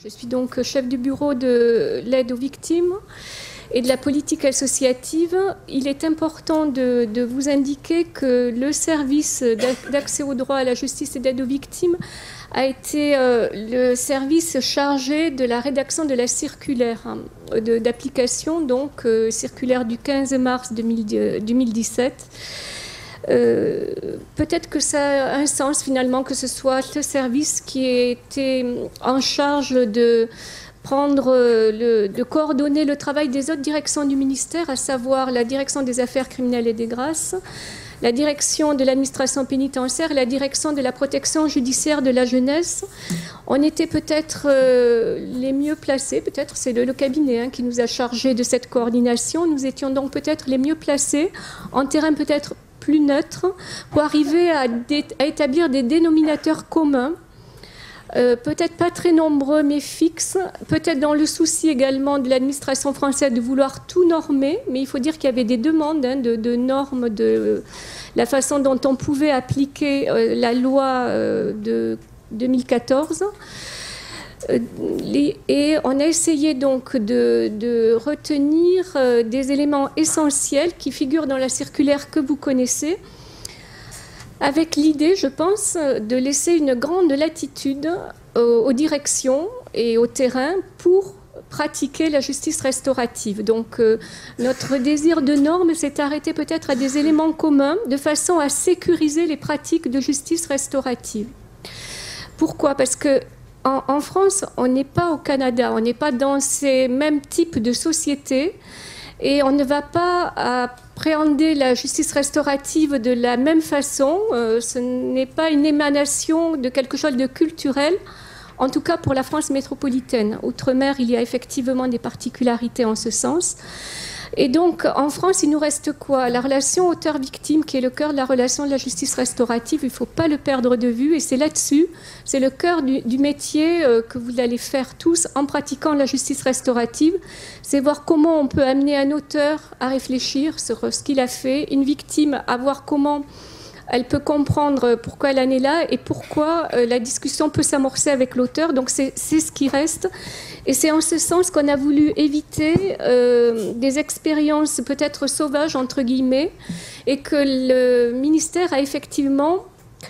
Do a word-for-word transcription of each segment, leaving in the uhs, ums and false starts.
Je suis donc chef du bureau de l'aide aux victimes et de la politique associative. Il est important de, de vous indiquer que le service d'accès au droit à la justice et d'aide aux victimes a été euh, le service chargé de la rédaction de la circulaire hein, d'application, donc euh, circulaire du quinze mars deux mille dix-sept. Euh, peut-être que ça a un sens finalement que ce soit ce service qui ait été en charge de prendre, le, de coordonner le travail des autres directions du ministère, à savoir la direction des affaires criminelles et des grâces, la direction de l'administration pénitentiaire et la direction de la protection judiciaire de la jeunesse. On était peut-être euh, les mieux placés, peut-être c'est le, le cabinet hein, qui nous a chargés de cette coordination. Nous étions donc peut-être les mieux placés en terrain peut-être plus neutre pour arriver à, à établir des dénominateurs communs, euh, peut-être pas très nombreux mais fixes, peut-être dans le souci également de l'administration française de vouloir tout normer, mais il faut dire qu'il y avait des demandes hein, de, de normes, de euh, la façon dont on pouvait appliquer euh, la loi euh, de deux mille quatorze. Et on a essayé donc de, de retenir des éléments essentiels qui figurent dans la circulaire que vous connaissez, avec l'idée, je pense, de laisser une grande latitude aux, aux directions et au terrain pour pratiquer la justice restaurative. Donc euh, notre désir de normes s'est arrêté peut-être à des éléments communs de façon à sécuriser les pratiques de justice restaurative. Pourquoi ? Parce que En, en France, on n'est pas au Canada, on n'est pas dans ces mêmes types de sociétés et on ne va pas appréhender la justice restaurative de la même façon. Euh, ce n'est pas une émanation de quelque chose de culturel, en tout cas pour la France métropolitaine. Outre-mer, il y a effectivement des particularités en ce sens. Et donc, en France, il nous reste quoi? La relation auteur-victime, qui est le cœur de la relation de la justice restaurative. Il ne faut pas le perdre de vue. Et c'est là-dessus, c'est le cœur du, du métier euh, que vous allez faire tous en pratiquant la justice restaurative. C'est voir comment on peut amener un auteur à réfléchir sur ce qu'il a fait, une victime à voir comment elle peut comprendre pourquoi elle en est là et pourquoi euh, la discussion peut s'amorcer avec l'auteur. Donc c'est, c'est ce qui reste. Et c'est en ce sens qu'on a voulu éviter euh, des expériences peut-être sauvages, entre guillemets, et que le ministère a effectivement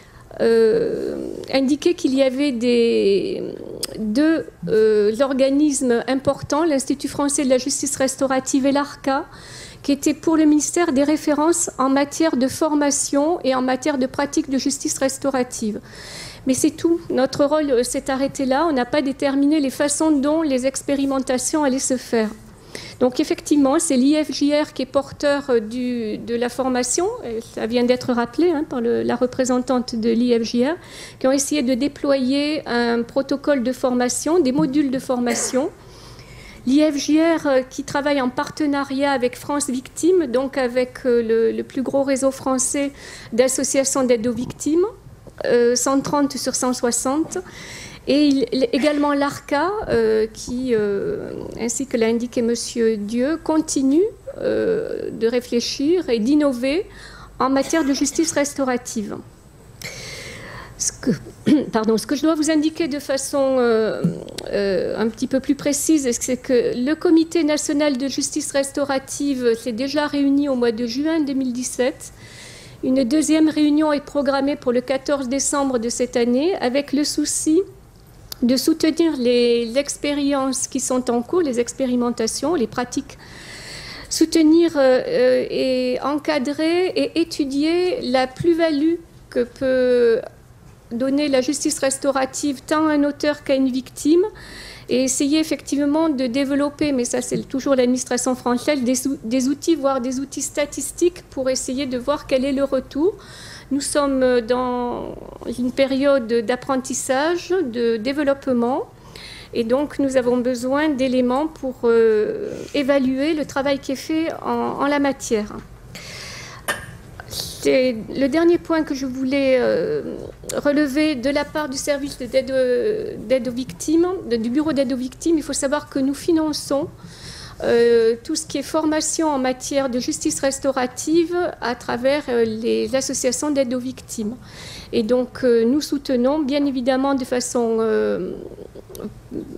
euh, indiqué qu'il y avait des, deux euh, organismes importants, l'Institut français de la justice restaurative et l'ARCA, qui étaient pour le ministère des références en matière de formation et en matière de pratique de justice restaurative. Mais c'est tout. Notre rôle s'est arrêté là. On n'a pas déterminé les façons dont les expérimentations allaient se faire. Donc effectivement, c'est l'I F J R qui est porteur du, de la formation. Et ça vient d'être rappelé hein, par le, la représentante de l'I F J R, qui ont essayé de déployer un protocole de formation, des modules de formation. L'I F J R qui travaille en partenariat avec France Victimes, donc avec le, le plus gros réseau français d'associations d'aide aux victimes, euh, cent trente sur cent soixante, et il, également l'ARCA, euh, qui, euh, ainsi que l'a indiqué Monsieur Dieu, continue euh, de réfléchir et d'innover en matière de justice restaurative. Ce que, pardon, ce que je dois vous indiquer de façon euh, euh, un petit peu plus précise, c'est que le Comité national de justice restaurative s'est déjà réuni au mois de juin deux mille dix-sept. Une deuxième réunion est programmée pour le quatorze décembre de cette année, avec le souci de soutenir les, les expériences qui sont en cours, les expérimentations, les pratiques, soutenir euh, et encadrer et étudier la plus-value que peut donner la justice restaurative tant à un auteur qu'à une victime et essayer effectivement de développer, mais ça c'est toujours l'administration française, des, des outils, voire des outils statistiques pour essayer de voir quel est le retour. Nous sommes dans une période d'apprentissage, de développement et donc nous avons besoin d'éléments pour euh, évaluer le travail qui est fait en, en la matière. C'est le dernier point que je voulais euh, relever de la part du service d'aide, d'aide aux victimes, de, du bureau d'aide aux victimes. Il faut savoir que nous finançons euh, tout ce qui est formation en matière de justice restaurative à travers euh, les associations d'aide aux victimes. Et donc euh, nous soutenons bien évidemment de façon euh,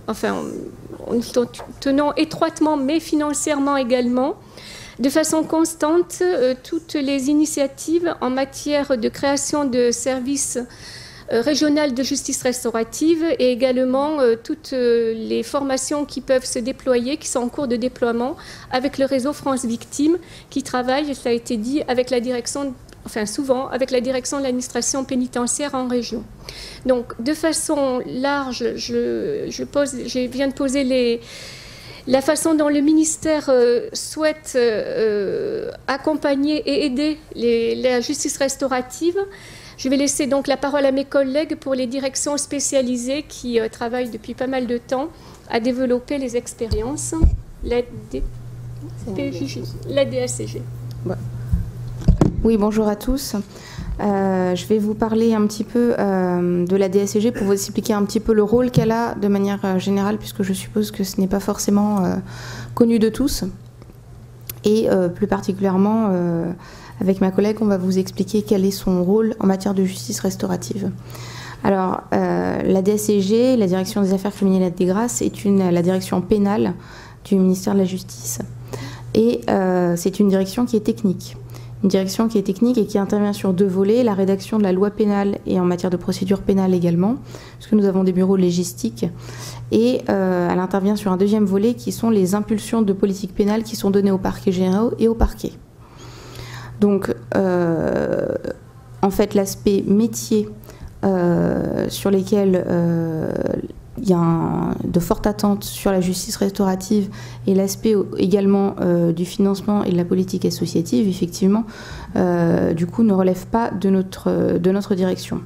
enfin, nous tenons étroitement, mais financièrement également, de façon constante, euh, toutes les initiatives en matière de création de services euh, régionaux de justice restaurative et également euh, toutes euh, les formations qui peuvent se déployer, qui sont en cours de déploiement avec le réseau France Victimes, qui travaille, ça a été dit, avec la direction, enfin souvent, avec la direction de l'administration pénitentiaire en région. Donc, de façon large, je, je, pose, je viens de poser les... la façon dont le ministère euh, souhaite euh, accompagner et aider les, la justice restaurative. Je vais laisser donc la parole à mes collègues pour les directions spécialisées qui euh, travaillent depuis pas mal de temps à développer les expériences. La, D... la D A C G. Oui, bonjour à tous. Euh, je vais vous parler un petit peu euh, de la D A C G pour vous expliquer un petit peu le rôle qu'elle a de manière euh, générale, puisque je suppose que ce n'est pas forcément euh, connu de tous. Et euh, plus particulièrement, euh, avec ma collègue, on va vous expliquer quel est son rôle en matière de justice restaurative. Alors, euh, la D A C G, la Direction des Affaires criminelles et des grâces, est une, la direction pénale du ministère de la Justice. Et euh, c'est une direction qui est technique. Une direction qui est technique et qui intervient sur deux volets, la rédaction de la loi pénale et en matière de procédure pénale également, parce que nous avons des bureaux logistiques, et euh, elle intervient sur un deuxième volet qui sont les impulsions de politique pénale qui sont données aux parquets généraux et aux parquets. Donc, euh, en fait, l'aspect métier euh, sur lesquels euh, il y a un, de fortes attentes sur la justice restaurative et l'aspect également euh, du financement et de la politique associative, effectivement, euh, du coup, ne relève pas de notre, de notre direction.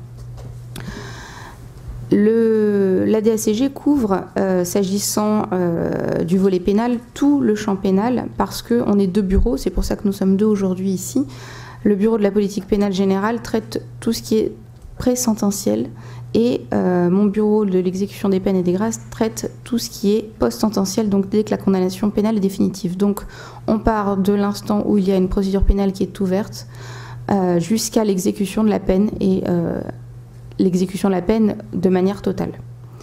Le, la D A C G couvre, euh, s'agissant euh, du volet pénal, tout le champ pénal, parce qu'on est deux bureaux, c'est pour ça que nous sommes deux aujourd'hui ici. Le bureau de la politique pénale générale traite tout ce qui est pré-sententiel, et euh, mon bureau de l'exécution des peines et des grâces traite tout ce qui est post-sententiel, donc dès que la condamnation pénale est définitive. Donc on part de l'instant où il y a une procédure pénale qui est ouverte euh, jusqu'à l'exécution de la peine et euh, l'exécution de la peine de manière totale.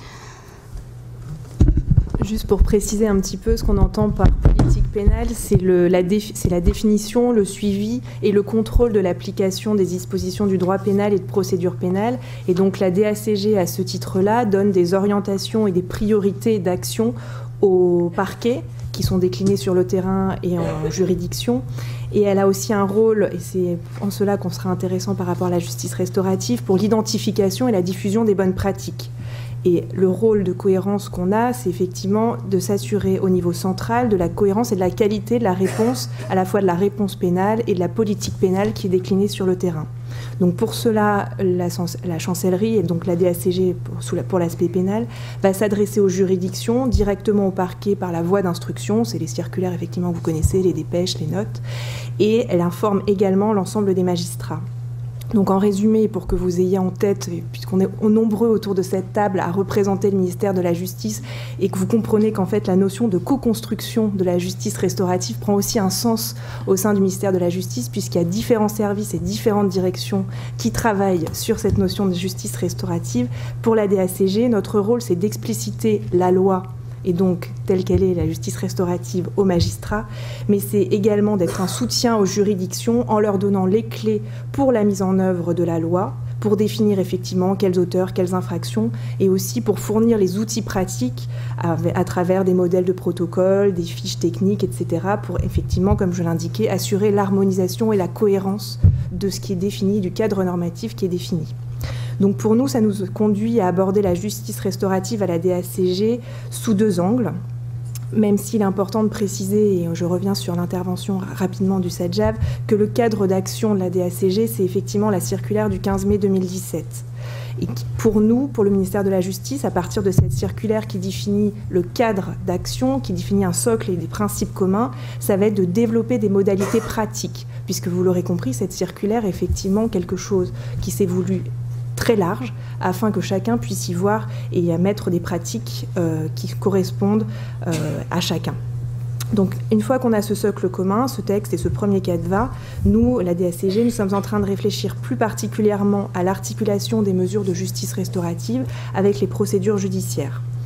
Juste pour préciser un petit peu ce qu'on entend par politique pénale, c'est la, la définition, le suivi et le contrôle de l'application des dispositions du droit pénal et de procédure pénale. Et donc la D A C G, à ce titre-là, donne des orientations et des priorités d'action aux parquets qui sont déclinés sur le terrain et en juridiction. Et elle a aussi un rôle, et c'est en cela qu'on sera intéressant par rapport à la justice restaurative, pour l'identification et la diffusion des bonnes pratiques. Et le rôle de cohérence qu'on a, c'est effectivement de s'assurer au niveau central de la cohérence et de la qualité de la réponse, à la fois de la réponse pénale et de la politique pénale qui est déclinée sur le terrain. Donc pour cela, la, la chancellerie, et donc la D A C G pour, pour l'aspect pénal, va s'adresser aux juridictions, directement au parquet par la voie d'instruction, c'est les circulaires effectivement que vous connaissez, les dépêches, les notes, et elle informe également l'ensemble des magistrats. Donc en résumé, pour que vous ayez en tête, puisqu'on est nombreux autour de cette table à représenter le ministère de la Justice, et que vous comprenez qu'en fait la notion de co-construction de la justice restaurative prend aussi un sens au sein du ministère de la Justice, puisqu'il y a différents services et différentes directions qui travaillent sur cette notion de justice restaurative. Pour la D A C G, notre rôle, c'est d'expliciter la loi, et donc telle qu'elle est la justice restaurative aux magistrats, mais c'est également d'être un soutien aux juridictions en leur donnant les clés pour la mise en œuvre de la loi, pour définir effectivement quels auteurs, quelles infractions, et aussi pour fournir les outils pratiques à, à travers des modèles de protocole, des fiches techniques, et cetera, pour effectivement, comme je l'indiquais, assurer l'harmonisation et la cohérence de ce qui est défini, du cadre normatif qui est défini. Donc pour nous, ça nous conduit à aborder la justice restaurative à la D A C G sous deux angles, même s'il est important de préciser, et je reviens sur l'intervention rapidement du SADJAV, que le cadre d'action de la D A C G, c'est effectivement la circulaire du quinze mai deux mille dix-sept. Et pour nous, pour le ministère de la Justice, à partir de cette circulaire qui définit le cadre d'action, qui définit un socle et des principes communs, ça va être de développer des modalités pratiques, puisque vous l'aurez compris, cette circulaire est effectivement quelque chose qui s'est voulu très large, afin que chacun puisse y voir et y mettre des pratiques euh, qui correspondent euh, à chacun. Donc, une fois qu'on a ce socle commun, ce texte et ce premier canevas, nous, la D A C G, nous sommes en train de réfléchir plus particulièrement à l'articulation des mesures de justice restaurative avec les procédures judiciaires.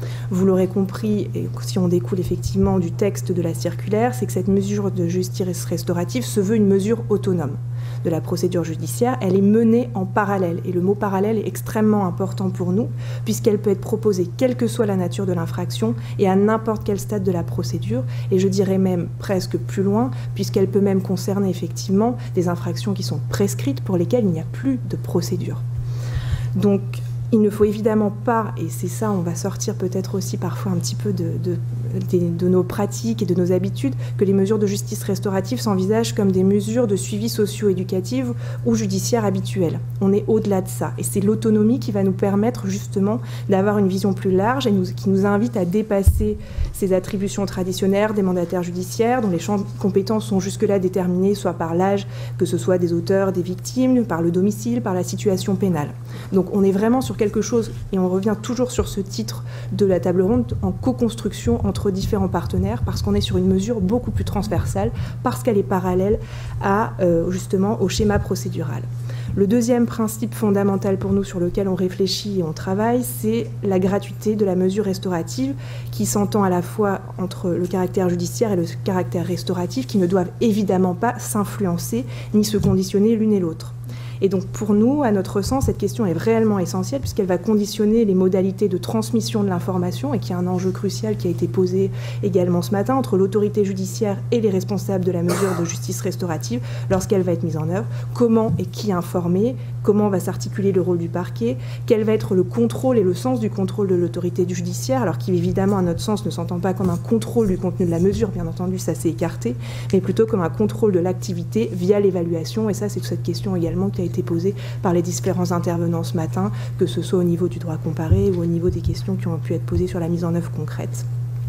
Vous l'aurez compris, et si on découle effectivement du texte de la circulaire, c'est que cette mesure de justice restaurative se veut une mesure autonome de la procédure judiciaire. Elle est menée en parallèle, et le mot parallèle est extrêmement important pour nous, puisqu'elle peut être proposée quelle que soit la nature de l'infraction et à n'importe quel stade de la procédure, et je dirais même presque plus loin, puisqu'elle peut même concerner effectivement des infractions qui sont prescrites pour lesquelles il n'y a plus de procédure. Donc, il ne faut évidemment pas, et c'est ça, on va sortir peut-être aussi parfois un petit peu de, de, de, de nos pratiques et de nos habitudes, que les mesures de justice restaurative s'envisagent comme des mesures de suivi socio-éducative ou judiciaire habituelles. On est au-delà de ça, et c'est l'autonomie qui va nous permettre justement d'avoir une vision plus large et nous, qui nous invite à dépasser ces attributions traditionnelles des mandataires judiciaires, dont les champs de compétences sont jusque-là déterminés soit par l'âge, que ce soit des auteurs, des victimes, par le domicile, par la situation pénale. Donc on est vraiment sur quelque chose, et on revient toujours sur ce titre de la table ronde, en co-construction entre différents partenaires, parce qu'on est sur une mesure beaucoup plus transversale, parce qu'elle est parallèle à, euh, justement, au schéma procédural. Le deuxième principe fondamental pour nous sur lequel on réfléchit et on travaille, c'est la gratuité de la mesure restaurative, qui s'entend à la fois entre le caractère judiciaire et le caractère restauratif, qui ne doivent évidemment pas s'influencer ni se conditionner l'une et l'autre. Et donc pour nous, à notre sens, cette question est réellement essentielle puisqu'elle va conditionner les modalités de transmission de l'information et qui est un enjeu crucial qui a été posé également ce matin entre l'autorité judiciaire et les responsables de la mesure de justice restaurative lorsqu'elle va être mise en œuvre. Comment et qui informer? Comment va s'articuler le rôle du parquet? Quel va être le contrôle et le sens du contrôle de l'autorité judiciaire? Alors qui évidemment, à notre sens, ne s'entend pas comme un contrôle du contenu de la mesure, bien entendu, ça s'est écarté, mais plutôt comme un contrôle de l'activité via l'évaluation. Et ça, c'est cette question également qui a été posée par les différents intervenants ce matin, que ce soit au niveau du droit comparé ou au niveau des questions qui ont pu être posées sur la mise en œuvre concrète.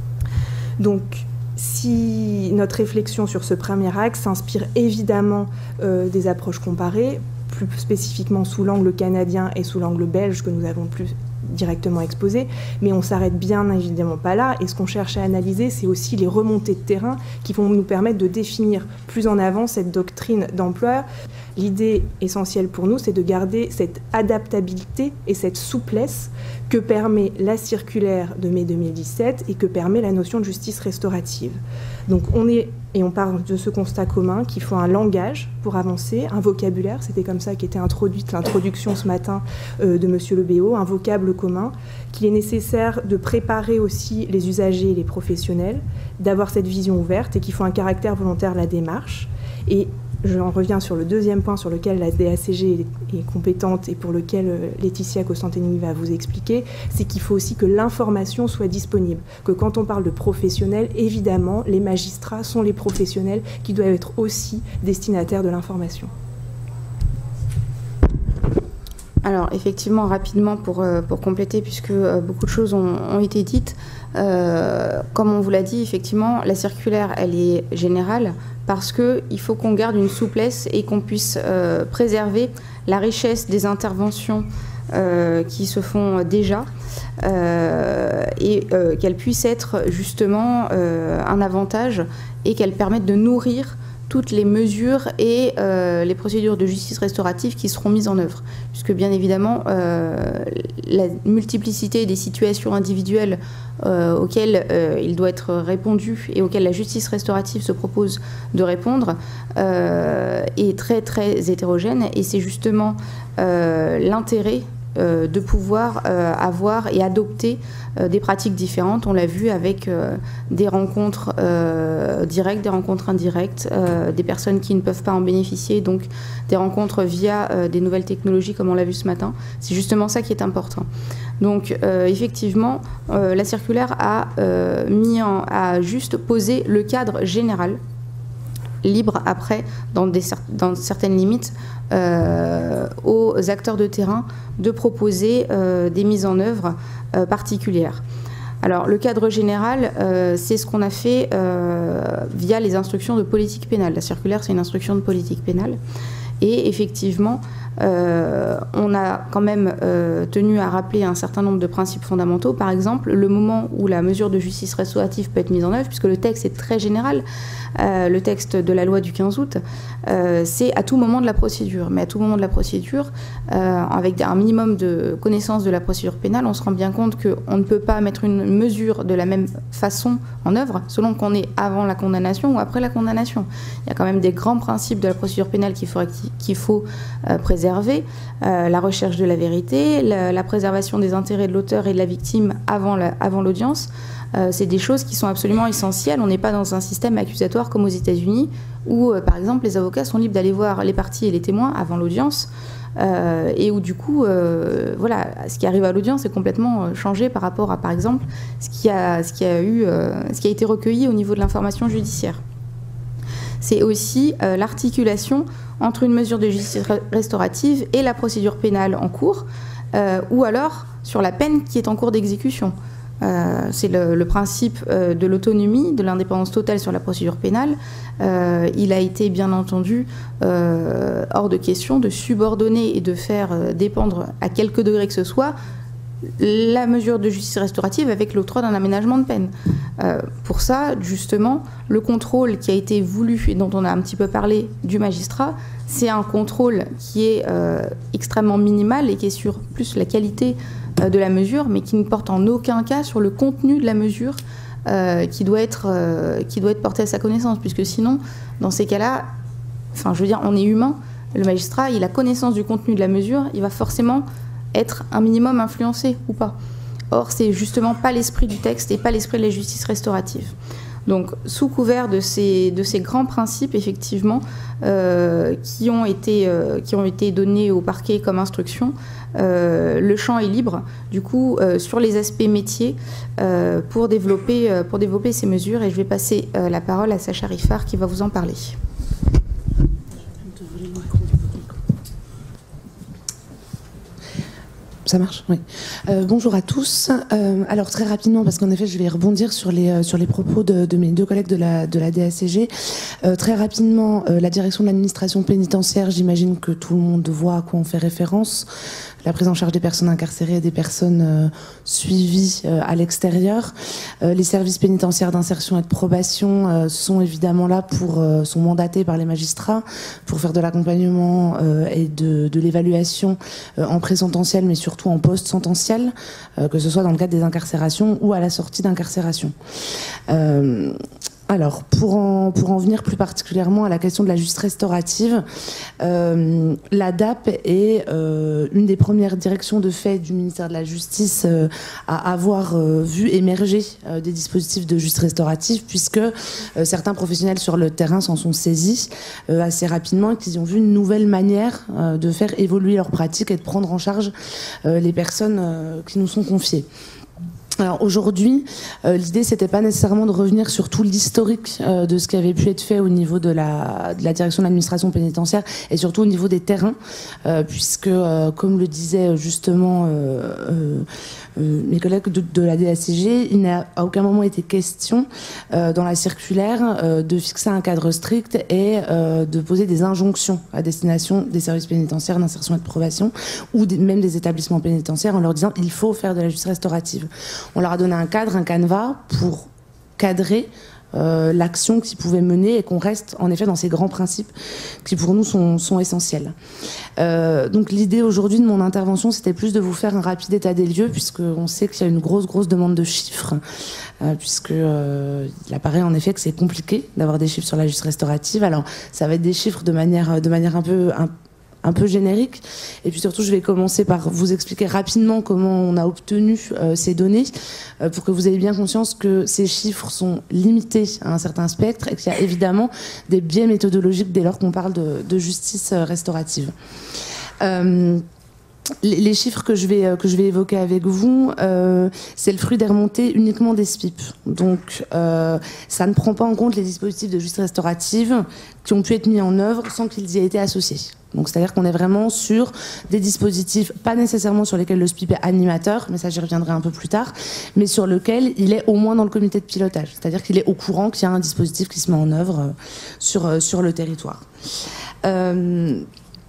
Donc, si notre réflexion sur ce premier axe s'inspire évidemment euh, des approches comparées, plus spécifiquement sous l'angle canadien et sous l'angle belge que nous avons plus directement exposé, mais on s'arrête bien évidemment pas là, et ce qu'on cherche à analyser, c'est aussi les remontées de terrain qui vont nous permettre de définir plus en avant cette doctrine d'emploi. L'idée essentielle pour nous, c'est de garder cette adaptabilité et cette souplesse que permet la circulaire de mai deux mille dix-sept et que permet la notion de justice restaurative. Donc on est, et on part de ce constat commun, qu'il faut un langage pour avancer, un vocabulaire, c'était comme ça qu'était introduite l'introduction ce matin euh, de Monsieur Le Béaud, un vocable commun, qu'il est nécessaire de préparer aussi les usagers et les professionnels, d'avoir cette vision ouverte et qu'il faut un caractère volontaire de la démarche. Et j'en reviens sur le deuxième point sur lequel la D A C G est compétente et pour lequel Laetitia Costantini va vous expliquer, c'est qu'il faut aussi que l'information soit disponible. Que quand on parle de professionnels, évidemment, les magistrats sont les professionnels qui doivent être aussi destinataires de l'information. Alors effectivement, rapidement pour, pour compléter, puisque beaucoup de choses ont, ont été dites, euh, comme on vous l'a dit, effectivement, la circulaire, elle est générale parce qu'il faut qu'on garde une souplesse et qu'on puisse euh, préserver la richesse des interventions euh, qui se font déjà euh, et euh, qu'elles puissent être justement euh, un avantage et qu'elles permettent de nourrir toutes les mesures et euh, les procédures de justice restaurative qui seront mises en œuvre. Puisque bien évidemment, euh, la multiplicité des situations individuelles euh, auxquelles euh, il doit être répondu et auxquelles la justice restaurative se propose de répondre euh, est très très hétérogène. Et c'est justement euh, l'intérêt Euh, de pouvoir euh, avoir et adopter euh, des pratiques différentes. On l'a vu avec euh, des rencontres euh, directes, des rencontres indirectes, euh, des personnes qui ne peuvent pas en bénéficier, donc des rencontres via euh, des nouvelles technologies comme on l'a vu ce matin. C'est justement ça qui est important. Donc euh, effectivement, euh, la circulaire a, euh, mis en, a juste posé le cadre général, libre après, dans, des, dans certaines limites, euh, aux acteurs de terrain de proposer euh, des mises en œuvre euh, particulières. Alors le cadre général, euh, c'est ce qu'on a fait euh, via les instructions de politique pénale. La circulaire, c'est une instruction de politique pénale. Et effectivement, euh, on a quand même euh, tenu à rappeler un certain nombre de principes fondamentaux. Par exemple, le moment où la mesure de justice restaurative peut être mise en œuvre, puisque le texte est très général, euh, le texte de la loi du quinze août, euh, c'est à tout moment de la procédure. Mais à tout moment de la procédure, euh, avec un minimum de connaissance de la procédure pénale, on se rend bien compte qu'on ne peut pas mettre une mesure de la même façon en œuvre selon qu'on est avant la condamnation ou après la condamnation. Il y a quand même des grands principes de la procédure pénale qu'il faut, qu'il faut euh, préserver. Euh, la recherche de la vérité, la, la préservation des intérêts de l'auteur et de la victime avant, la, avant l'audience. Euh, c'est des choses qui sont absolument essentielles. On n'est pas dans un système accusatoire comme aux États-Unis où, euh, par exemple, les avocats sont libres d'aller voir les parties et les témoins avant l'audience euh, et où, du coup, euh, voilà, ce qui arrive à l'audience est complètement changé par rapport à, par exemple, ce qui a, ce qui a, eu, euh, ce qui a été recueilli au niveau de l'information judiciaire. C'est aussi euh, l'articulation entre une mesure de justice restaurative et la procédure pénale en cours, euh, ou alors sur la peine qui est en cours d'exécution. Euh, c'est le, le principe euh, de l'autonomie, de l'indépendance totale sur la procédure pénale. Euh, il a été bien entendu euh, hors de question de subordonner et de faire euh, dépendre à quelque degré que ce soit la mesure de justice restaurative avec l'octroi d'un aménagement de peine. Euh, pour ça, justement, le contrôle qui a été voulu et dont on a un petit peu parlé du magistrat, c'est un contrôle qui est euh, extrêmement minimal et qui est sur plus la qualité euh, de la mesure, mais qui ne porte en aucun cas sur le contenu de la mesure euh, qui doit être, euh, qui doit être porté à sa connaissance, puisque sinon, dans ces cas-là, enfin, je veux dire, on est humain, le magistrat, il a connaissance du contenu de la mesure, il va forcément être un minimum influencé ou pas. Or, c'est justement pas l'esprit du texte et pas l'esprit de la justice restaurative. Donc, sous couvert de ces, de ces grands principes, effectivement, euh, qui, ont été, euh, qui ont été donnés au parquet comme instruction, euh, le champ est libre, du coup, euh, sur les aspects métiers, euh, pour, développer, euh, pour développer ces mesures. Et je vais passer euh, la parole à Sacha Riffard qui va vous en parler. Ça marche, oui. Euh, bonjour à tous. Euh, alors très rapidement, parce qu'en effet, je vais rebondir sur les euh, sur les propos de, de mes deux collègues de la de la D A C G. Euh, très rapidement, euh, la direction de l'administration pénitentiaire, j'imagine que tout le monde voit à quoi on fait référence. La prise en charge des personnes incarcérées et des personnes euh, suivies euh, à l'extérieur. Euh, les services pénitentiaires d'insertion et de probation euh, sont évidemment là pour, euh, sont mandatés par les magistrats pour faire de l'accompagnement euh, et de, de l'évaluation euh, en pré-sententiel, mais surtout en post-sententiel, euh, que ce soit dans le cadre des incarcérations ou à la sortie d'incarcération. Euh, Alors, pour en, pour en venir plus particulièrement à la question de la justice restaurative, euh, la D A P est euh, une des premières directions de fait du ministère de la Justice euh, à avoir euh, vu émerger euh, des dispositifs de justice restaurative, puisque euh, certains professionnels sur le terrain s'en sont saisis euh, assez rapidement et qu'ils ont vu une nouvelle manière euh, de faire évoluer leurs pratiques et de prendre en charge euh, les personnes euh, qui nous sont confiées. Alors aujourd'hui, euh, l'idée c'était pas nécessairement de revenir sur tout l'historique euh, de ce qui avait pu être fait au niveau de la, de la direction de l'administration pénitentiaire et surtout au niveau des terrains, euh, puisque euh, comme le disait justement euh, euh, euh, mes collègues de, de la D A C G, il n'a à aucun moment été question euh, dans la circulaire euh, de fixer un cadre strict et euh, de poser des injonctions à destination des services pénitentiaires d'insertion et de probation ou des, même des établissements pénitentiaires en leur disant il faut faire de la justice restaurative. On leur a donné un cadre, un canevas pour cadrer euh, l'action qu'ils pouvaient mener et qu'on reste en effet dans ces grands principes qui pour nous sont, sont essentiels. Euh, donc l'idée aujourd'hui de mon intervention, c'était plus de vous faire un rapide état des lieux, puisqu'on sait qu'il y a une grosse, grosse demande de chiffres, euh, puisque euh, il apparaît en effet que c'est compliqué d'avoir des chiffres sur la justice restaurative. Alors ça va être des chiffres de manière, de manière un peu... Un, un peu générique, et puis surtout je vais commencer par vous expliquer rapidement comment on a obtenu euh, ces données euh, pour que vous ayez bien conscience que ces chiffres sont limités à un certain spectre et qu'il y a évidemment des biais méthodologiques dès lors qu'on parle de, de justice euh, restaurative. Euh, Les chiffres que je vais, que je vais évoquer avec vous, euh, c'est le fruit des remontées uniquement des S P I P. Donc, euh, ça ne prend pas en compte les dispositifs de justice restaurative qui ont pu être mis en œuvre sans qu'ils y aient été associés. Donc, c'est-à-dire qu'on est vraiment sur des dispositifs, pas nécessairement sur lesquels le S P I P est animateur, mais ça j'y reviendrai un peu plus tard, mais sur lequel il est au moins dans le comité de pilotage. C'est-à-dire qu'il est au courant qu'il y a un dispositif qui se met en œuvre sur, sur le territoire. Euh,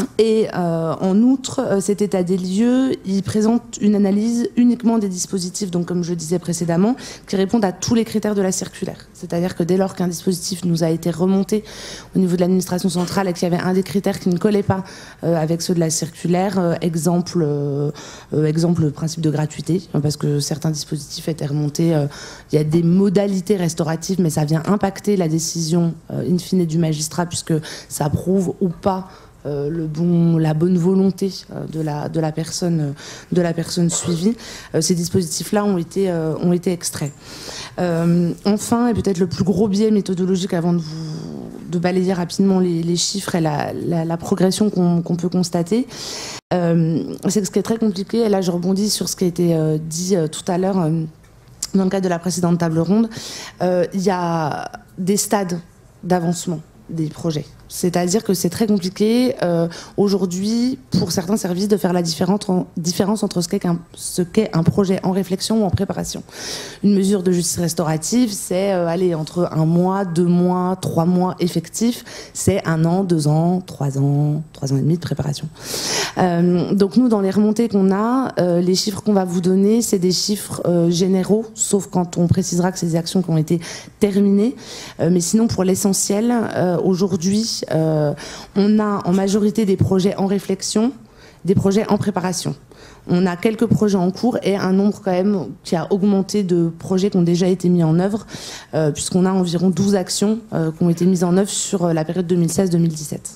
Et euh, en outre, euh, cet état des lieux, il présente une analyse uniquement des dispositifs, donc comme je disais précédemment, qui répondent à tous les critères de la circulaire. C'est-à-dire que dès lors qu'un dispositif nous a été remonté au niveau de l'administration centrale et qu'il y avait un des critères qui ne collait pas euh, avec ceux de la circulaire, euh, exemple, euh, euh, exemple le principe de gratuité, parce que certains dispositifs étaient remontés, euh, il y a des modalités restauratives, mais ça vient impacter la décision euh, in fine du magistrat, puisque ça prouve ou pas Euh, le bon, la bonne volonté euh, de, la, de, la personne, euh, de la personne suivie. Euh, ces dispositifs-là ont été, euh, ont été extraits. Euh, enfin, et peut-être le plus gros biais méthodologique avant de, vous, de balayer rapidement les, les chiffres et la, la, la progression qu'on qu'on peut constater, euh, c'est que ce qui est très compliqué, et là je rebondis sur ce qui a été euh, dit euh, tout à l'heure euh, dans le cadre de la précédente table ronde, euh, il y a des stades d'avancement des projets. C'est-à-dire que c'est très compliqué euh, aujourd'hui pour certains services de faire la différence, en, différence entre ce qu'est un, ce qu'est un projet en réflexion ou en préparation. Une mesure de justice restaurative, c'est euh, aller entre un mois, deux mois, trois mois effectifs, c'est un an, deux ans, trois ans, trois ans et demi de préparation. Euh, donc nous, dans les remontées qu'on a, euh, les chiffres qu'on va vous donner, c'est des chiffres euh, généraux, sauf quand on précisera que c'est des actions qui ont été terminées. Euh, mais sinon, pour l'essentiel, euh, aujourd'hui, Euh, on a en majorité des projets en réflexion, des projets en préparation. On a quelques projets en cours et un nombre quand même qui a augmenté de projets qui ont déjà été mis en œuvre, euh, puisqu'on a environ douze actions euh, qui ont été mises en œuvre sur la période deux mille seize deux mille dix-sept.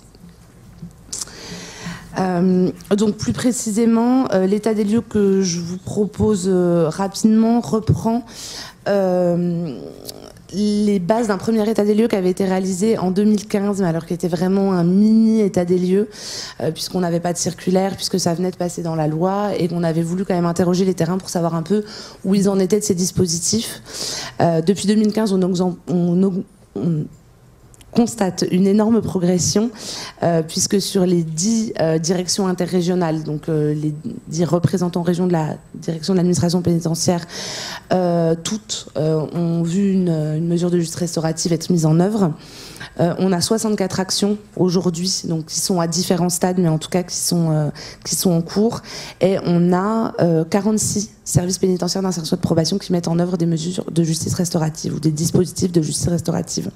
Euh, donc plus précisément, euh, l'état des lieux que je vous propose euh, rapidement reprend euh, les bases d'un premier état des lieux qui avait été réalisé en deux mille quinze, mais alors qui était vraiment un mini état des lieux, euh, puisqu'on n'avait pas de circulaire, puisque ça venait de passer dans la loi, et qu'on avait voulu quand même interroger les terrains pour savoir un peu où ils en étaient de ces dispositifs. Euh, depuis deux mille quinze, on, on, on, on constate une énorme progression, euh, puisque sur les dix euh, directions interrégionales, donc euh, les dix représentants régions de la direction de l'administration pénitentiaire, euh, toutes euh, ont vu une, une mesure de justice restaurative être mise en œuvre. Euh, on a soixante-quatre actions aujourd'hui, donc qui sont à différents stades, mais en tout cas qui sont, euh, qui sont en cours. Et on a euh, quarante-six services pénitentiaires d'insertion et de probation qui mettent en œuvre des mesures de justice restaurative ou des dispositifs de justice restaurative.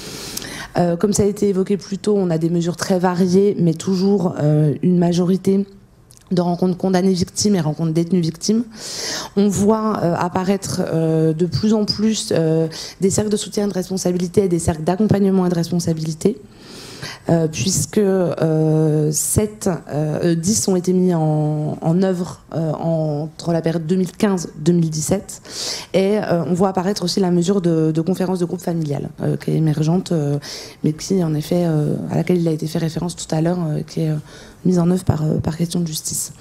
Euh, comme ça a été évoqué plus tôt, on a des mesures très variées, mais toujours euh, une majorité de rencontres condamnées victimes et rencontres détenues victimes. On voit euh, apparaître euh, de plus en plus euh, des cercles de soutien et de responsabilité et des cercles d'accompagnement et de responsabilité. Euh, puisque euh, sept, euh, dix ont été mis en, en œuvre euh, entre la période deux mille quinze deux mille dix-sept, et euh, on voit apparaître aussi la mesure de, de conférence de groupe familial euh, qui est émergente, euh, mais qui en effet euh, à laquelle il a été fait référence tout à l'heure, euh, qui est euh, mise en œuvre par, euh, par question de justice.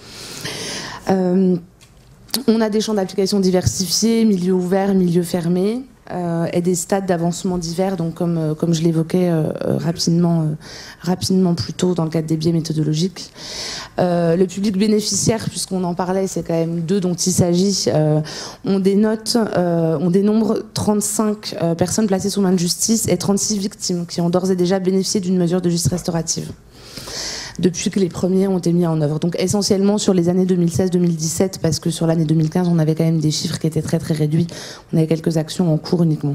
Euh, on a des champs d'application diversifiés, milieu ouvert, milieu fermé. Euh, et des stades d'avancement divers, donc comme, euh, comme je l'évoquais euh, rapidement, euh, rapidement plus tôt dans le cadre des biais méthodologiques. Euh, le public bénéficiaire, puisqu'on en parlait, c'est quand même d'eux dont il s'agit, euh, on dénote, euh, on dénombre trente-cinq euh, personnes placées sous main de justice et trente-six victimes qui ont d'ores et déjà bénéficié d'une mesure de justice restaurative depuis que les premiers ont été mis en œuvre. Donc essentiellement sur les années deux mille seize deux mille dix-sept, parce que sur l'année deux mille quinze, on avait quand même des chiffres qui étaient très très réduits. On avait quelques actions en cours uniquement.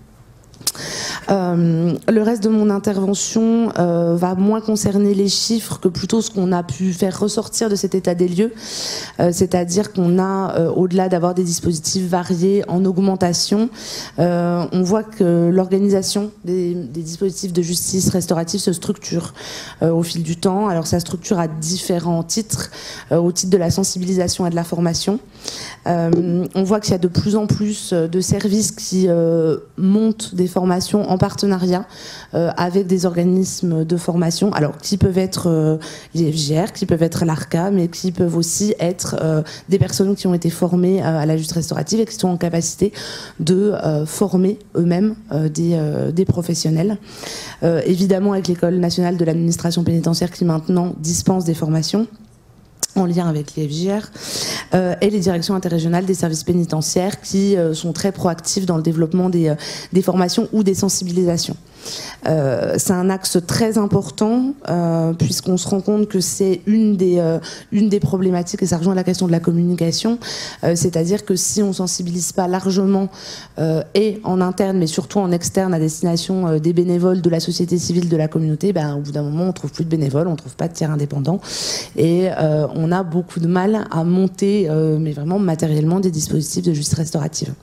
Euh, le reste de mon intervention euh, va moins concerner les chiffres que plutôt ce qu'on a pu faire ressortir de cet état des lieux, euh, c'est-à-dire qu'on a, euh, au-delà d'avoir des dispositifs variés en augmentation, euh, on voit que l'organisation des, des dispositifs de justice restaurative se structure euh, au fil du temps. Alors ça structure à différents titres, euh, au titre de la sensibilisation et de la formation. Euh, on voit qu'il y a de plus en plus de services qui euh, montent des formations en partenariat euh, avec des organismes de formation, alors qui peuvent être euh, les F G R, qui peuvent être l'ARCA, mais qui peuvent aussi être euh, des personnes qui ont été formées euh, à la justice restaurative et qui sont en capacité de euh, former eux-mêmes euh, des, euh, des professionnels. Euh, évidemment avec l'École nationale de l'administration pénitentiaire qui maintenant dispense des formations en lien avec les F J R, euh, et les directions interrégionales des services pénitentiaires qui euh, sont très proactives dans le développement des, euh, des formations ou des sensibilisations. Euh, c'est un axe très important euh, puisqu'on se rend compte que c'est une des, euh, une des problématiques, et ça rejoint la question de la communication, euh, c'est-à-dire que si on ne sensibilise pas largement euh, et en interne mais surtout en externe à destination euh, des bénévoles, de la société civile, de la communauté, ben, au bout d'un moment on ne trouve plus de bénévoles, on ne trouve pas de tiers indépendants et euh, on a beaucoup de mal à monter euh, mais vraiment matériellement des dispositifs de justice restaurative.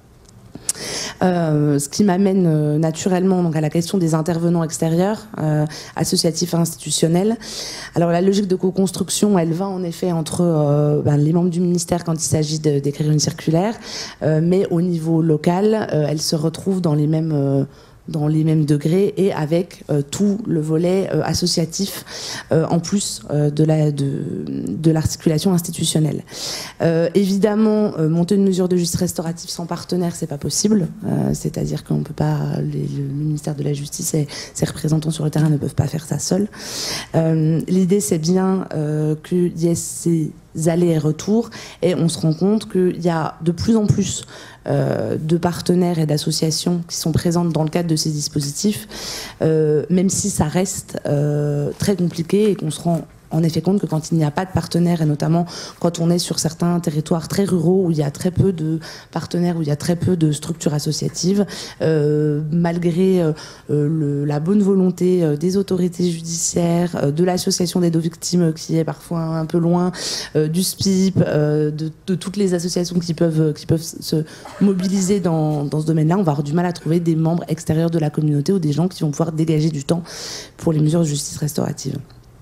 Euh, ce qui m'amène euh, naturellement donc, à la question des intervenants extérieurs, euh, associatifs et institutionnels. Alors la logique de co-construction, elle va en effet entre euh, ben, les membres du ministère quand il s'agit d'écrire une circulaire, euh, mais au niveau local, euh, elle se retrouve dans les mêmes... Euh, dans les mêmes degrés et avec euh, tout le volet euh, associatif euh, en plus euh, de la de, de l'articulation institutionnelle. Euh, évidemment, euh, monter une mesure de justice restaurative sans partenaire, c'est pas possible. Euh, C'est-à-dire qu'on peut pas, les, le ministère de la Justice et ses représentants sur le terrain ne peuvent pas faire ça seuls. Euh, L'idée, c'est bien euh, qu'il y ait ces allers et retours, et on se rend compte qu'il y a de plus en plus euh, de partenaires et d'associations qui sont présentes dans le cadre de ces dispositifs, euh, même si ça reste euh, très compliqué et qu'on se rend en effet compte que quand il n'y a pas de partenaires, et notamment quand on est sur certains territoires très ruraux où il y a très peu de partenaires, où il y a très peu de structures associatives, euh, malgré euh, le, la bonne volonté euh, des autorités judiciaires, euh, de l'association des deux victimes qui est parfois un peu loin, euh, du S P I P, euh, de, de toutes les associations qui peuvent, qui peuvent se mobiliser dans, dans ce domaine-là, on va avoir du mal à trouver des membres extérieurs de la communauté ou des gens qui vont pouvoir dégager du temps pour les mesures de justice restaurative.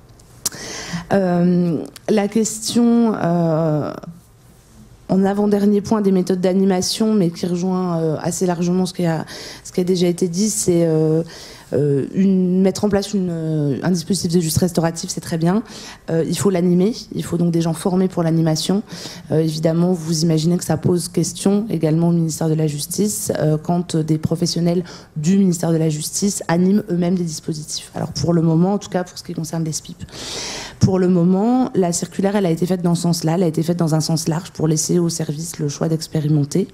Euh, la question, euh, en avant-dernier point, des méthodes d'animation, mais qui rejoint euh, assez largement ce qui a, ce qui a déjà été dit, c'est euh, euh, une, mettre en place une, un dispositif de justice restaurative, c'est très bien. Euh, il faut l'animer, il faut donc des gens formés pour l'animation. Euh, évidemment, vous imaginez que ça pose question également au ministère de la Justice euh, quand des professionnels du ministère de la Justice animent eux-mêmes des dispositifs. Alors pour le moment, en tout cas pour ce qui concerne les S P I P. Pour le moment, la circulaire, elle a été faite dans ce sens-là, elle a été faite dans un sens large pour laisser au service le choix d'expérimenter.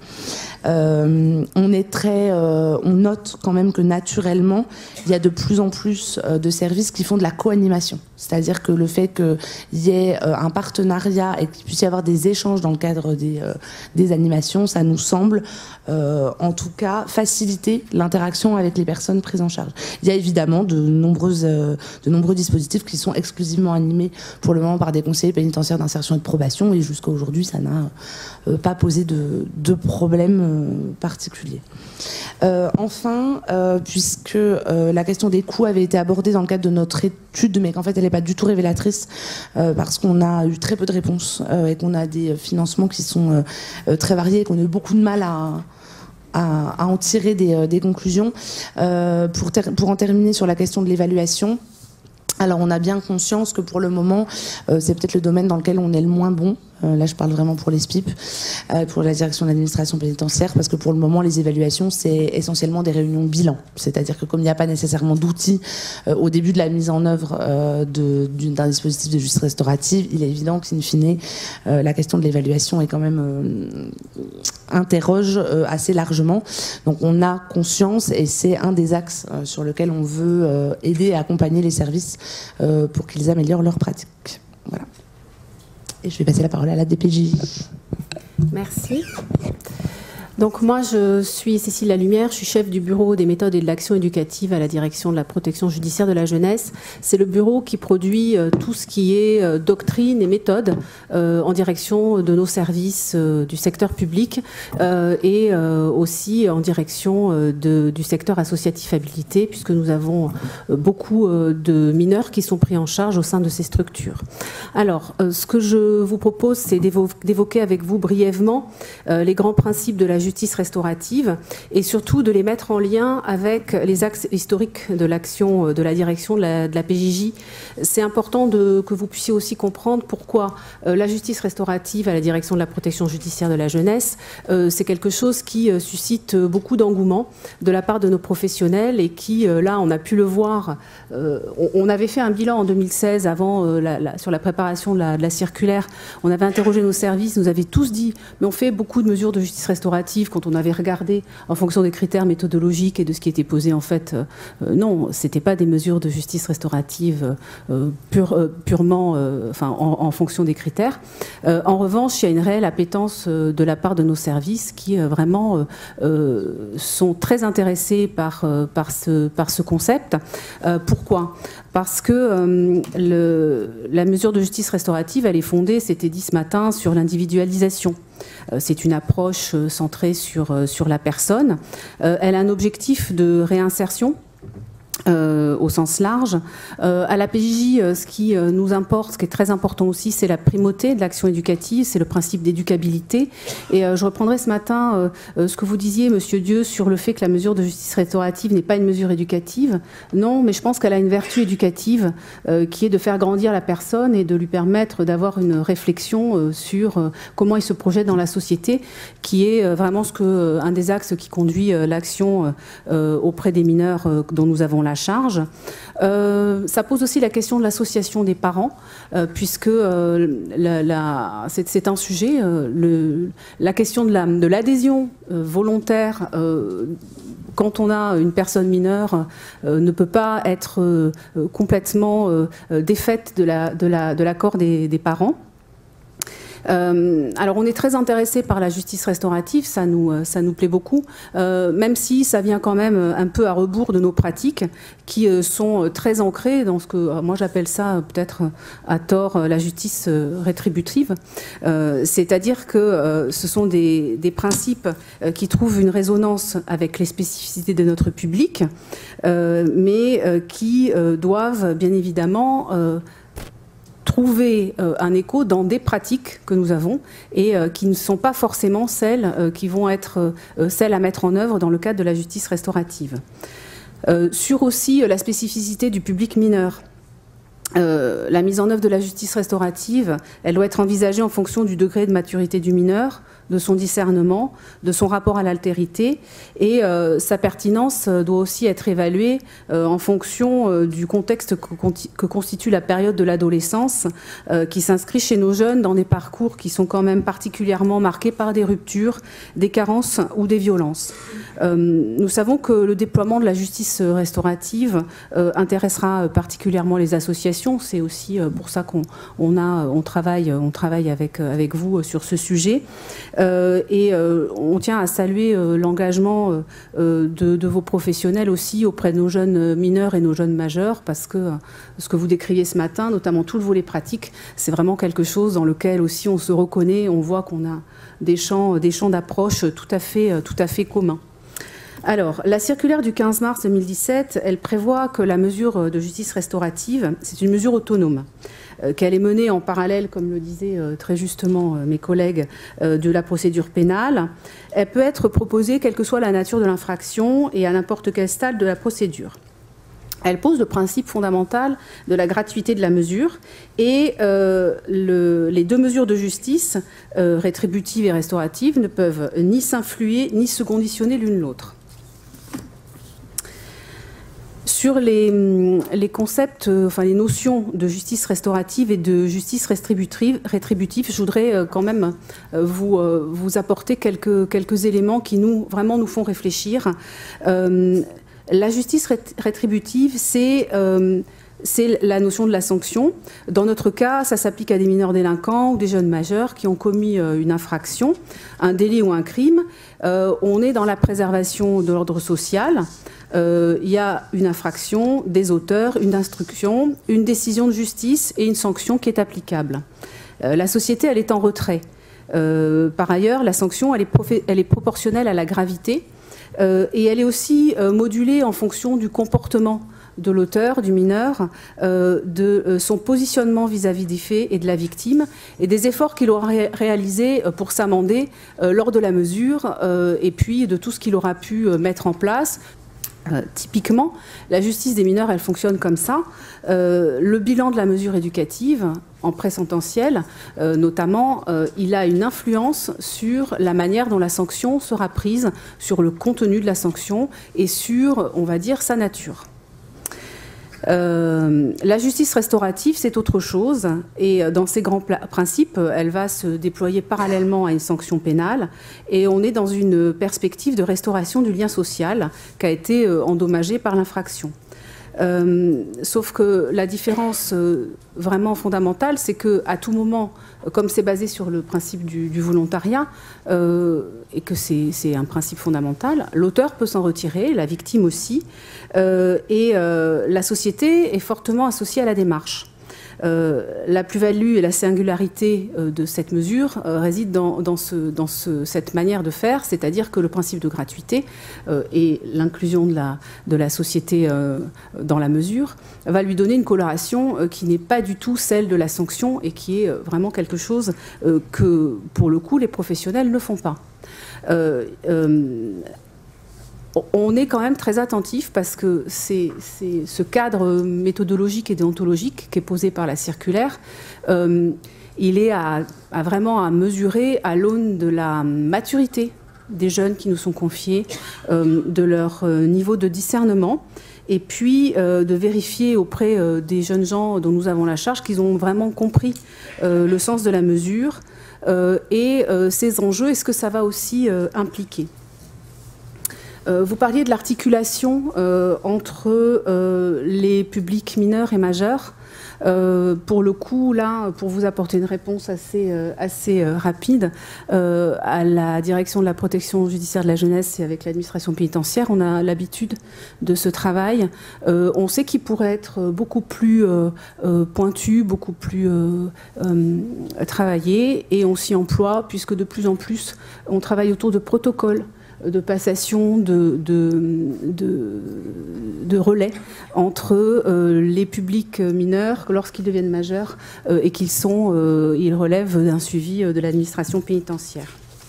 Euh, on est très, euh, on note quand même que naturellement, il y a de plus en plus euh, de services qui font de la co-animation. C'est-à-dire que le fait qu'il y ait euh, un partenariat et qu'il puisse y avoir des échanges dans le cadre des, euh, des animations, ça nous semble, euh, en tout cas, faciliter l'interaction avec les personnes prises en charge. Il y a évidemment de, nombreuses, euh, de nombreux dispositifs qui sont exclusivement animés pour le moment par des conseillers pénitentiaires d'insertion et de probation, et jusqu'à aujourd'hui, ça n'a euh, pas posé de, de problème euh, particulier. Euh, enfin, euh, puisque euh, la question des coûts avait été abordée dans le cadre de notre étude, mais qu'en fait elle n'est pas du tout révélatrice, euh, parce qu'on a eu très peu de réponses euh, et qu'on a des financements qui sont euh, très variés et qu'on a eu beaucoup de mal à... À, à en tirer des, euh, des conclusions. Euh, pour, ter pour en terminer sur la question de l'évaluation, alors on a bien conscience que pour le moment, euh, c'est peut-être le domaine dans lequel on est le moins bon. Euh, là, je parle vraiment pour les S P I P, euh, pour la direction de l'administration pénitentiaire, parce que pour le moment, les évaluations, c'est essentiellement des réunions bilan. C'est-à-dire que comme il n'y a pas nécessairement d'outils euh, au début de la mise en œuvre euh, d'un dispositif de justice restaurative, il est évident qu'in fine, euh, la question de l'évaluation est quand même euh, interroge euh, assez largement. Donc on a conscience, et c'est un des axes euh, sur lequel on veut euh, aider et accompagner les services euh, pour qu'ils améliorent leurs pratiques. Voilà. Et je vais passer la parole à la D P J. Merci. Donc moi, je suis Cécile Lalumière, je suis chef du bureau des méthodes et de l'action éducative à la direction de la protection judiciaire de la jeunesse. C'est le bureau qui produit euh, tout ce qui est euh, doctrine et méthode euh, en direction de nos services euh, du secteur public euh, et euh, aussi en direction euh, de, du secteur associatif habilité, puisque nous avons euh, beaucoup euh, de mineurs qui sont pris en charge au sein de ces structures. Alors, euh, ce que je vous propose, c'est d'évoquer avec vous brièvement euh, les grands principes de la justice restaurative et surtout de les mettre en lien avec les axes historiques de l'action de la direction de la, de la P J J. C'est important de, que vous puissiez aussi comprendre pourquoi euh, la justice restaurative à la direction de la protection judiciaire de la jeunesse, euh, c'est quelque chose qui euh, suscite beaucoup d'engouement de la part de nos professionnels et qui, euh, là, on a pu le voir, euh, on, on avait fait un bilan en deux mille seize avant, euh, la, la, sur la préparation de la, de la circulaire, on avait interrogé nos services, nous avaient tous dit, mais on fait beaucoup de mesures de justice restaurative, éducative, quand on avait regardé en fonction des critères méthodologiques et de ce qui était posé, en fait, euh, non, ce n'était pas des mesures de justice restaurative euh, pure, euh, purement euh, enfin, en, en fonction des critères. Euh, en revanche, il y a une réelle appétence euh, de la part de nos services qui euh, vraiment euh, euh, sont très intéressés par, euh, par, ce, par ce concept. Euh, pourquoi ? Parce que euh, le, la mesure de justice restaurative, elle est fondée, c'était dit ce matin, sur l'individualisation. Euh, c'est une approche euh, centrée sur, euh, sur la personne. Euh, elle a un objectif de réinsertion. Euh, au sens large. Euh, à la P J J, euh, ce qui euh, nous importe, ce qui est très important aussi, c'est la primauté de l'action éducative, c'est le principe d'éducabilité. Et euh, je reprendrai ce matin euh, euh, ce que vous disiez, Monsieur Dieu, sur le fait que la mesure de justice restaurative n'est pas une mesure éducative. Non, mais je pense qu'elle a une vertu éducative euh, qui est de faire grandir la personne et de lui permettre d'avoir une réflexion euh, sur euh, comment il se projette dans la société, qui est euh, vraiment ce que, euh, un des axes qui conduit euh, l'action euh, auprès des mineurs euh, dont nous avons la charge. Euh, ça pose aussi la question de l'association des parents, euh, puisque euh, la, la, c'est un sujet, euh, le, la question de l'adhésion la, euh, volontaire euh, quand on a une personne mineure euh, ne peut pas être euh, complètement euh, défaite de la, de la, de l'accord des, des parents. Euh, alors on est très intéressé par la justice restaurative, ça nous, ça nous plaît beaucoup, euh, même si ça vient quand même un peu à rebours de nos pratiques qui euh, sont très ancrées dans ce que euh, moi j'appelle ça peut-être à tort la justice euh, rétributive, euh, c'est-à-dire que euh, ce sont des, des principes euh, qui trouvent une résonance avec les spécificités de notre public, euh, mais euh, qui euh, doivent bien évidemment euh, trouver euh, un écho dans des pratiques que nous avons et euh, qui ne sont pas forcément celles euh, qui vont être euh, celles à mettre en œuvre dans le cadre de la justice restaurative. Euh, sur aussi euh, la spécificité du public mineur. Euh, la mise en œuvre de la justice restaurative, elle doit être envisagée en fonction du degré de maturité du mineur, de son discernement, de son rapport à l'altérité, et euh, sa pertinence doit aussi être évaluée euh, en fonction euh, du contexte que, que constitue la période de l'adolescence, euh, qui s'inscrit chez nos jeunes dans des parcours qui sont quand même particulièrement marqués par des ruptures, des carences ou des violences. Euh, nous savons que le déploiement de la justice restaurative euh, intéressera particulièrement les associations. C'est aussi pour ça qu'on on a, on travaille, on travaille avec, avec vous sur ce sujet. Euh, et euh, on tient à saluer euh, l'engagement euh, de, de vos professionnels aussi auprès de nos jeunes mineurs et nos jeunes majeurs, parce que euh, ce que vous décriviez ce matin, notamment tout le volet pratique, c'est vraiment quelque chose dans lequel aussi on se reconnaît, on voit qu'on a des champs, des champs d'approche tout à fait, tout à fait communs. Alors, la circulaire du quinze mars deux mille dix-sept, elle prévoit que la mesure de justice restaurative, c'est une mesure autonome, euh, qu'elle est menée en parallèle, comme le disaient euh, très justement euh, mes collègues, euh, de la procédure pénale. Elle peut être proposée quelle que soit la nature de l'infraction et à n'importe quel stade de la procédure. Elle pose le principe fondamental de la gratuité de la mesure et euh, le, les deux mesures de justice, euh, rétributive et restaurative, ne peuvent ni s'influer ni se conditionner l'une l'autre. Sur les, les concepts, euh, enfin les notions de justice restaurative et de justice rétributive, rétributive je voudrais euh, quand même euh, vous, euh, vous apporter quelques, quelques éléments qui nous, vraiment nous font réfléchir. Euh, la justice rétributive, c'est euh, c'est la notion de la sanction. Dans notre cas, ça s'applique à des mineurs délinquants ou des jeunes majeurs qui ont commis euh, une infraction, un délit ou un crime. Euh, on est dans la préservation de l'ordre social. Euh, il y a une infraction, des auteurs, une instruction, une décision de justice et une sanction qui est applicable. Euh, la société, elle est en retrait. Euh, par ailleurs, la sanction, elle est, elle est proportionnelle à la gravité euh, et elle est aussi euh, modulée en fonction du comportement de l'auteur, du mineur, euh, de euh, son positionnement vis-à-vis des faits et de la victime, et des efforts qu'il aura ré réalisés pour s'amender euh, lors de la mesure, euh, et puis de tout ce qu'il aura pu euh, mettre en place. Euh, typiquement, la justice des mineurs, elle fonctionne comme ça. Euh, le bilan de la mesure éducative, en présententiel, euh, notamment, euh, il a une influence sur la manière dont la sanction sera prise, sur le contenu de la sanction et sur, on va dire, sa nature. Euh, la justice restaurative, c'est autre chose, et dans ses grands principes, elle va se déployer parallèlement à une sanction pénale, et on est dans une perspective de restauration du lien social qui a été endommagé par l'infraction. Euh, sauf que la différence euh, vraiment fondamentale, c'est qu'à tout moment, comme c'est basé sur le principe du, du volontariat, euh, et que c'est un principe fondamental, l'auteur peut s'en retirer, la victime aussi, euh, et euh, la société est fortement associée à la démarche. Euh, la plus-value et la singularité euh, de cette mesure euh, réside dans, dans, ce, dans ce, cette manière de faire, c'est-à-dire que le principe de gratuité euh, et l'inclusion de la, de la société euh, dans la mesure va lui donner une coloration euh, qui n'est pas du tout celle de la sanction et qui est euh, vraiment quelque chose euh, que, pour le coup, les professionnels ne font pas. Euh, euh, On est quand même très attentif parce que c'est ce cadre méthodologique et déontologique qui est posé par la circulaire, euh, il est à, à vraiment à mesurer à l'aune de la maturité des jeunes qui nous sont confiés, euh, de leur niveau de discernement, et puis euh, de vérifier auprès euh, des jeunes gens dont nous avons la charge qu'ils ont vraiment compris euh, le sens de la mesure euh, et euh, ses enjeux et ce que ça va aussi euh, impliquer. Euh, vous parliez de l'articulation euh, entre euh, les publics mineurs et majeurs. Euh, pour le coup, là, pour vous apporter une réponse assez, euh, assez euh, rapide, euh, à la direction de la protection judiciaire de la jeunesse et avec l'administration pénitentiaire, on a l'habitude de ce travail. Euh, on sait qu'il pourrait être beaucoup plus euh, euh, pointu, beaucoup plus euh, euh, travaillé, et on s'y emploie puisque de plus en plus, on travaille autour de protocoles de passation de, de, de, de relais entre euh, les publics mineurs lorsqu'ils deviennent majeurs euh, et qu'ils sont, euh, ils relèvent d'un suivi de l'administration pénitentiaire.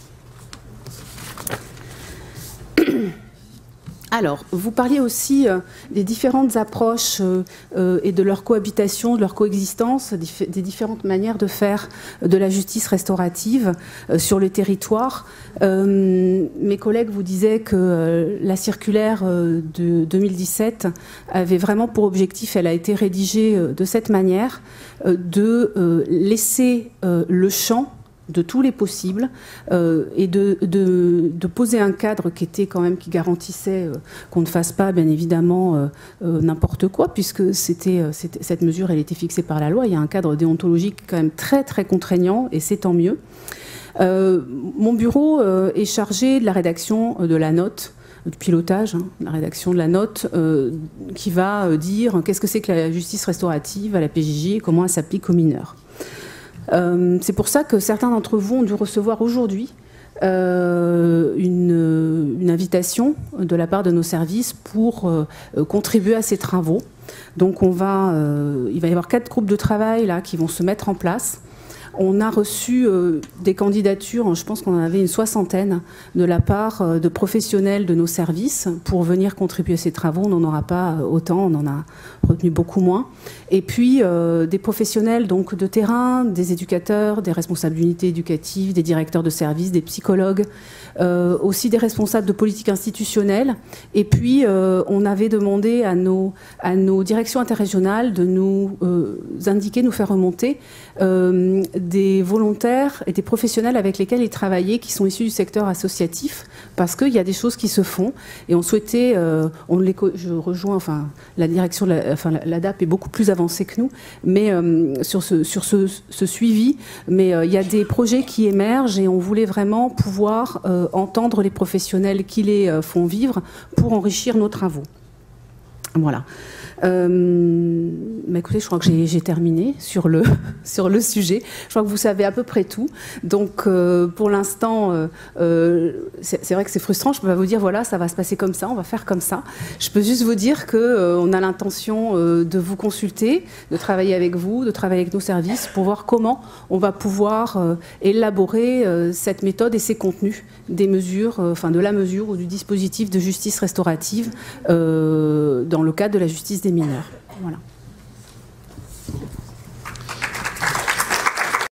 Alors, vous parliez aussi euh, des différentes approches euh, euh, et de leur cohabitation, de leur coexistence, des, des différentes manières de faire de la justice restaurative euh, sur le territoire. Euh, mes collègues vous disaient que euh, la circulaire euh, de deux mille dix-sept avait vraiment pour objectif, elle a été rédigée euh, de cette manière, euh, de euh, laisser euh, le champ de tous les possibles euh, et de, de, de poser un cadre qui était quand même qui garantissait euh, qu'on ne fasse pas bien évidemment euh, euh, n'importe quoi, puisque c'était, euh, c'était cette mesure elle était fixée par la loi. Il y a un cadre déontologique quand même très très contraignant et c'est tant mieux. Euh, mon bureau euh, est chargé de la rédaction de la note de pilotage, hein, la rédaction de la note euh, qui va euh, dire qu'est-ce que c'est que la justice restaurative à la P J J et comment elle s'applique aux mineurs. Euh, c'est pour ça que certains d'entre vous ont dû recevoir aujourd'hui euh, une, une invitation de la part de nos services pour euh, contribuer à ces travaux. Donc on va, euh, il va y avoir quatre groupes de travail là, qui vont se mettre en place. On a reçu euh, des candidatures, je pense qu'on en avait une soixantaine, de la part euh, de professionnels de nos services pour venir contribuer à ces travaux. On n'en aura pas autant, on en a retenu beaucoup moins. Et puis euh, des professionnels donc, de terrain, des éducateurs, des responsables d'unités éducatives, des directeurs de services, des psychologues, euh, aussi des responsables de politique institutionnelle. Et puis euh, on avait demandé à nos, à nos directions interrégionales de nous euh, indiquer, nous faire remonter euh, des volontaires et des professionnels avec lesquels ils travaillaient, qui sont issus du secteur associatif, parce qu'il y a des choses qui se font. Et on souhaitait, euh, on les, je rejoins, enfin, la direction, de la, enfin, l'A D A P est beaucoup plus avancée que nous, mais euh, sur, ce, sur ce, ce suivi, mais euh, il y a des projets qui émergent et on voulait vraiment pouvoir euh, entendre les professionnels qui les euh, font vivre pour enrichir nos travaux. Voilà. Euh, bah écoutez, je crois que j'ai terminé sur le, sur le sujet. Je crois que vous savez à peu près tout. Donc, euh, pour l'instant, euh, euh, c'est vrai que c'est frustrant. Je peux pas vous dire, voilà, ça va se passer comme ça, on va faire comme ça. Je peux juste vous dire qu'on euh, a l'intention euh, de vous consulter, de travailler avec vous, de travailler avec nos services pour voir comment on va pouvoir euh, élaborer euh, cette méthode et ses contenus des mesures, euh, enfin de la mesure ou du dispositif de justice restaurative euh, dans le cadre de la justice des mineurs. Voilà.